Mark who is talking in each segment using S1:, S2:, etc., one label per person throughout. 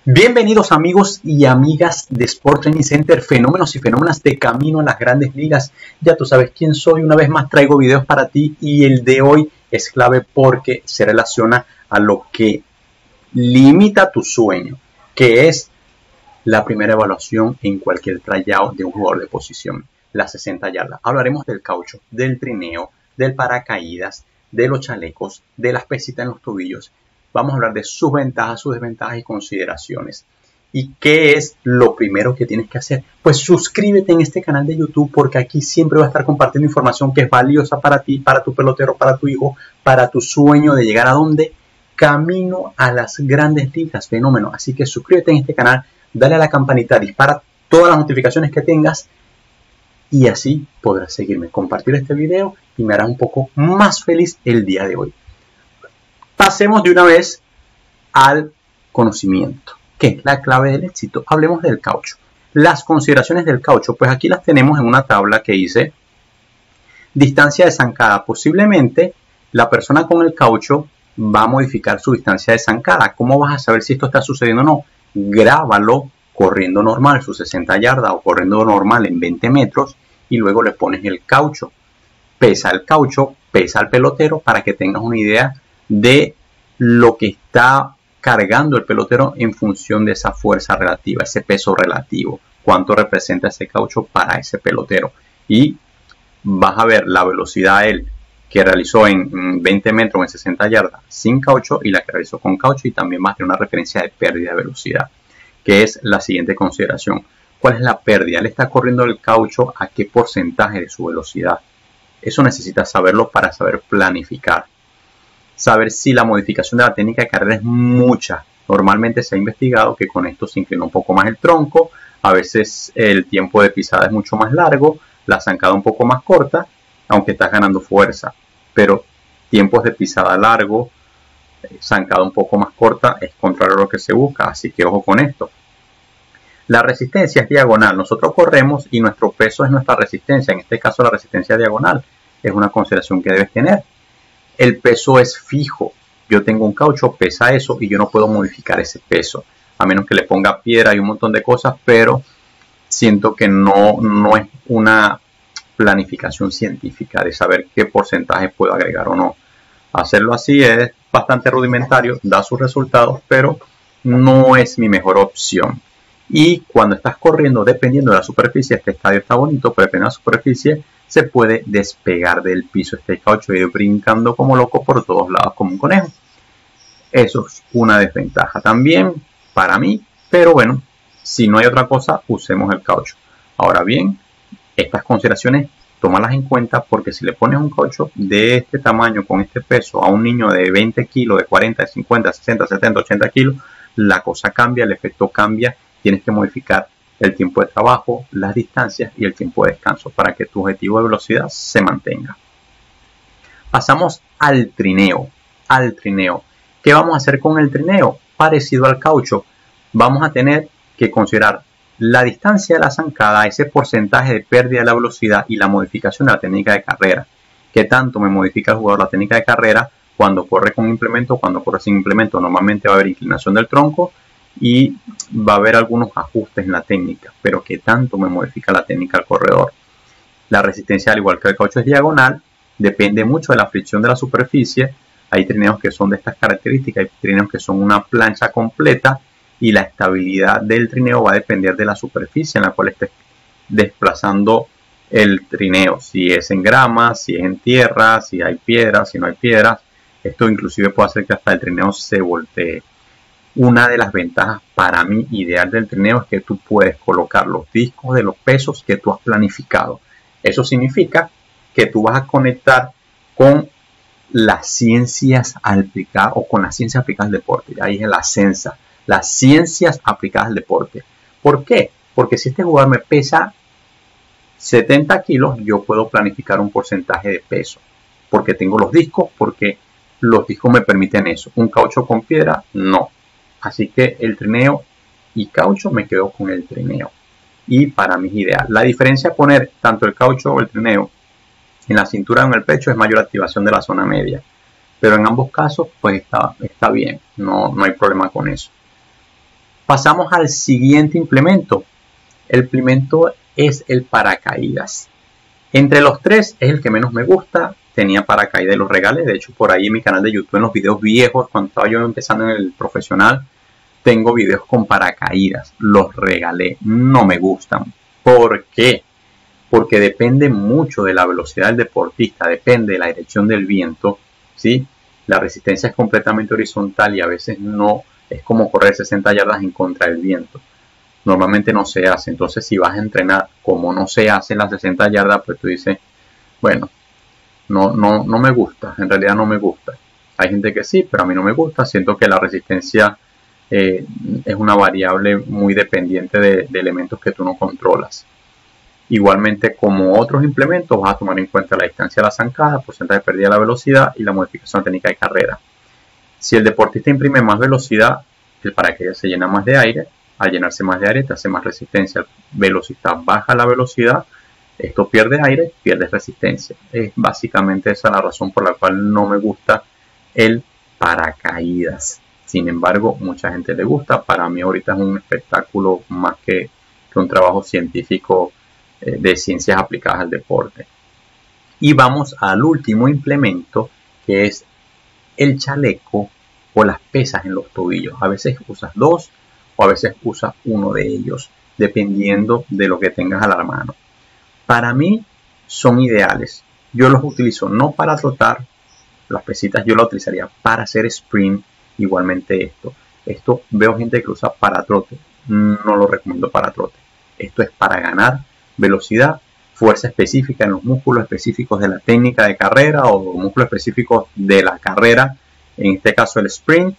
S1: Bienvenidos amigos y amigas de Sport Training Center, fenómenos y fenómenas de camino a las grandes ligas. Ya tú sabes quién soy, una vez más traigo videos para ti y el de hoy es clave porque se relaciona a lo que limita tu sueño, que es la primera evaluación en cualquier tryout de un jugador de posición, las 60 yardas. Hablaremos del caucho, del trineo, del paracaídas, de los chalecos, de las pesitas en los tobillos. Vamos a hablar de sus ventajas, sus desventajas y consideraciones. ¿Y qué es lo primero que tienes que hacer? Pues suscríbete en este canal de YouTube porque aquí siempre voy a estar compartiendo información que es valiosa para ti, para tu pelotero, para tu hijo, para tu sueño de llegar a donde camino a las grandes ligas, fenómeno. Así que suscríbete en este canal, dale a la campanita, dispara todas las notificaciones que tengas y así podrás seguirme, compartir este video y me hará un poco más feliz el día de hoy. Pasemos de una vez al conocimiento, que es la clave del éxito. Hablemos del caucho. Las consideraciones del caucho, pues aquí las tenemos en una tabla que dice distancia de zancada. Posiblemente la persona con el caucho va a modificar su distancia de zancada. ¿Cómo vas a saber si esto está sucediendo o no? Grábalo corriendo normal, sus 60 yardas o corriendo normal en 20 metros y luego le pones el caucho. Pesa el caucho, pesa el pelotero para que tengas una idea de lo que está cargando el pelotero en función de esa fuerza relativa, ese peso relativo, cuánto representa ese caucho para ese pelotero. Y vas a ver la velocidad él que realizó en 20 metros en 60 yardas sin caucho y la que realizó con caucho, y también vas a tener una referencia de pérdida de velocidad, que es la siguiente consideración. ¿Cuál es la pérdida? Él está corriendo el caucho a qué porcentaje de su velocidad. Eso necesitas saberlo para saber planificar. Saber si la modificación de la técnica de carrera es mucha. Normalmente se ha investigado que con esto se inclina un poco más el tronco, a veces el tiempo de pisada es mucho más largo, la zancada un poco más corta, aunque estás ganando fuerza. Pero tiempos de pisada largo, zancada un poco más corta, es contrario a lo que se busca, así que ojo con esto. La resistencia es diagonal. Nosotros corremos y nuestro peso es nuestra resistencia. En este caso la resistencia diagonal es una consideración que debes tener. El peso es fijo. Yo tengo un caucho, pesa eso y yo no puedo modificar ese peso. A menos que le ponga piedra y un montón de cosas, pero siento que no es una planificación científica de saber qué porcentaje puedo agregar o no. Hacerlo así es bastante rudimentario, da sus resultados, pero no es mi mejor opción. Y cuando estás corriendo, dependiendo de la superficie, este estadio está bonito, pero depende de la superficie, se puede despegar del piso este caucho y ir brincando como loco por todos lados como un conejo. Eso es una desventaja también para mí, pero bueno, si no hay otra cosa, usemos el caucho. Ahora bien, estas consideraciones tómalas en cuenta porque si le pones un caucho de este tamaño con este peso a un niño de 20 kilos, de 40, de 50, 60, 70, 80 kilos, la cosa cambia, el efecto cambia, tienes que modificar el tiempo de trabajo, las distancias y el tiempo de descanso para que tu objetivo de velocidad se mantenga. Pasamos al trineo. ¿Qué vamos a hacer con el trineo? Parecido al caucho, vamos a tener que considerar la distancia de la zancada, ese porcentaje de pérdida de la velocidad y la modificación de la técnica de carrera. ¿Qué tanto me modifica el jugador la técnica de carrera cuando corre con implemento, cuando corre sin implemento? Normalmente va a haber inclinación del tronco y va a haber algunos ajustes en la técnica, pero ¿qué tanto me modifica la técnica al corredor? La resistencia, al igual que el caucho es diagonal, depende mucho de la fricción de la superficie. Hay trineos que son de estas características, hay trineos que son una plancha completa y la estabilidad del trineo va a depender de la superficie en la cual estés desplazando el trineo, si es en grama, si es en tierra, si hay piedras, si no hay piedras. Esto inclusive puede hacer que hasta el trineo se voltee. Una de las ventajas para mí ideal del trineo es que tú puedes colocar los discos de los pesos que tú has planificado. Eso significa que tú vas a conectar con las ciencias aplicadas o con las ciencias aplicadas al deporte. Ahí es la CENSA, las ciencias aplicadas al deporte. ¿Por qué? Porque si este jugador me pesa 70 kilos, yo puedo planificar un porcentaje de peso. Porque tengo los discos, porque los discos me permiten eso. Un caucho con piedra, no. Así que el trineo y caucho me quedo con el trineo. Y para mí es ideal. La diferencia de poner tanto el caucho o el trineo en la cintura o en el pecho es mayor activación de la zona media. Pero en ambos casos pues está bien. No hay problema con eso. Pasamos al siguiente implemento. El implemento es el paracaídas. Entre los tres es el que menos me gusta. Tenía paracaídas y los regalé. De hecho, por ahí en mi canal de YouTube, en los videos viejos, cuando estaba yo empezando en el profesional, tengo videos con paracaídas. Los regalé. No me gustan. ¿Por qué? Porque depende mucho de la velocidad del deportista. Depende de la dirección del viento, ¿sí? La resistencia es completamente horizontal y a veces no es como correr 60 yardas en contra del viento. Normalmente no se hace. Entonces, si vas a entrenar como no se hace las 60 yardas, pues tú dices, bueno, no me gusta. En realidad no me gusta. Hay gente que sí, pero a mí no me gusta. Siento que la resistencia es una variable muy dependiente de elementos que tú no controlas. Igualmente, como otros implementos, vas a tomar en cuenta la distancia de la zancada, porcentaje de pérdida de la velocidad y la modificación técnica de carrera. Si el deportista imprime más velocidad, el paracaídas se llena más de aire. Al llenarse más de aire, te hace más resistencia. El velocista baja la velocidad, esto pierde aire, pierde resistencia. Es básicamente esa la razón por la cual no me gusta el paracaídas. Sin embargo, mucha gente le gusta. Para mí ahorita es un espectáculo más que un trabajo científico de ciencias aplicadas al deporte. Y vamos al último implemento, que es el chaleco o las pesas en los tobillos. A veces usas dos o a veces usas uno de ellos, dependiendo de lo que tengas a la mano. Para mí son ideales. Yo los utilizo no para trotar. Las pesitas yo las utilizaría para hacer sprint. Igualmente esto veo gente que usa para trote. No lo recomiendo para trote. Esto es para ganar velocidad, fuerza específica en los músculos específicos de la técnica de carrera o músculos específicos de la carrera, en este caso el sprint.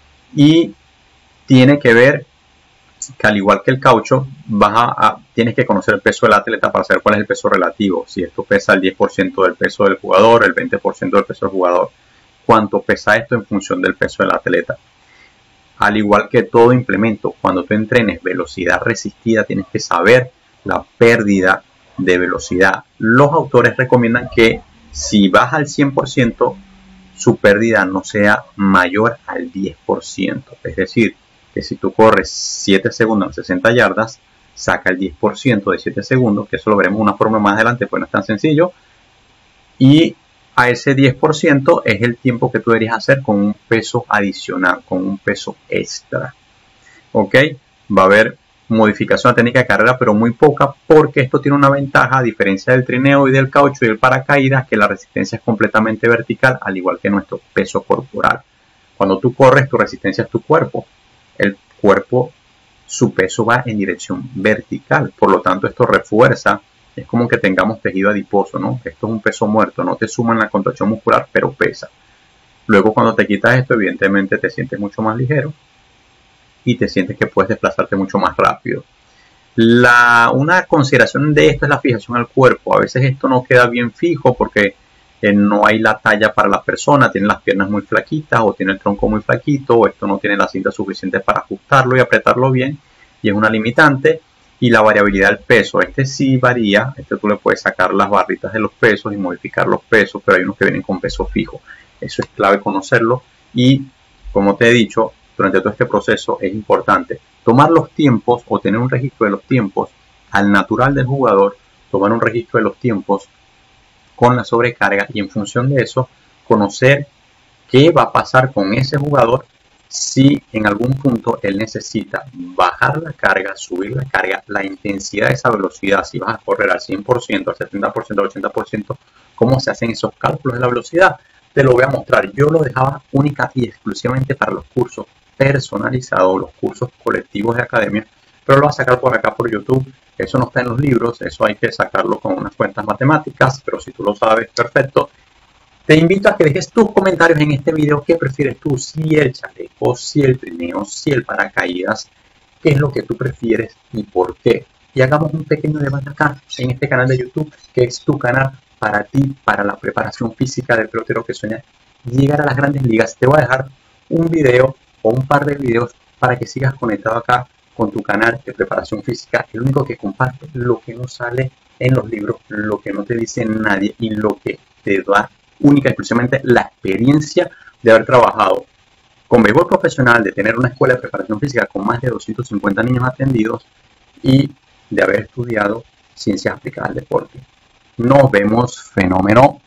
S1: Y tiene que ver que al igual que el caucho, tienes que conocer el peso del atleta para saber cuál es el peso relativo. Si esto pesa el 10% del peso del jugador, el 20% del peso del jugador. ¿Cuánto pesa esto en función del peso del atleta? Al igual que todo implemento, cuando tú entrenes velocidad resistida, tienes que saber la pérdida de velocidad. Los autores recomiendan que si vas al 100%, su pérdida no sea mayor al 10%. Es decir, que si tú corres 7 segundos en 60 yardas, saca el 10% de 7 segundos, que eso lo veremos de una forma más adelante, pues no es tan sencillo. Y a ese 10% es el tiempo que tú deberías hacer con un peso adicional, con un peso extra. ¿Ok? Va a haber modificación de técnica de carrera, pero muy poca, porque esto tiene una ventaja, a diferencia del trineo y del caucho y del paracaídas, que la resistencia es completamente vertical, al igual que nuestro peso corporal. Cuando tú corres, tu resistencia es tu cuerpo. El cuerpo, su peso va en dirección vertical, por lo tanto esto refuerza. Es como que tengamos tejido adiposo, ¿no? Esto es un peso muerto, no te suma en la contracción muscular, pero pesa. Luego cuando te quitas esto, evidentemente te sientes mucho más ligero y te sientes que puedes desplazarte mucho más rápido. Una consideración de esto es la fijación al cuerpo. A veces esto no queda bien fijo porque no hay la talla para la persona, tiene las piernas muy flaquitas o tiene el tronco muy flaquito o esto no tiene la cinta suficiente para ajustarlo y apretarlo bien y es una limitante. Y la variabilidad del peso, este sí varía, tú le puedes sacar las barritas de los pesos y modificar los pesos, pero hay unos que vienen con peso fijo. Eso es clave conocerlo y, como te he dicho, durante todo este proceso es importante tomar los tiempos o tener un registro de los tiempos al natural del jugador, tomar un registro de los tiempos con la sobrecarga y en función de eso conocer qué va a pasar con ese jugador si en algún punto él necesita bajar la carga, subir la carga, la intensidad de esa velocidad, si vas a correr al 100%, al 70%, al 80%, cómo se hacen esos cálculos de la velocidad, te lo voy a mostrar. Yo lo dejaba única y exclusivamente para los cursos personalizados, los cursos colectivos de academia, pero lo vas a sacar por acá por YouTube. Eso no está en los libros, eso hay que sacarlo con unas cuentas matemáticas, pero si tú lo sabes, perfecto. Te invito a que dejes tus comentarios en este video. ¿Qué prefieres tú? Si el chaleco, si el trineo, si el paracaídas. ¿Qué es lo que tú prefieres y por qué? Y hagamos un pequeño debate acá en este canal de YouTube, que es tu canal para ti, para la preparación física del pelotero que sueña llegar a las grandes ligas. Te voy a dejar un video o un par de videos para que sigas conectado acá con tu canal de preparación física. El único que comparte lo que no sale en los libros, lo que no te dice nadie y lo que te da única y exclusivamente la experiencia de haber trabajado con béisbol profesional, de tener una escuela de preparación física con más de 250 niños atendidos y de haber estudiado ciencias aplicadas al deporte. Nos vemos, fenómeno.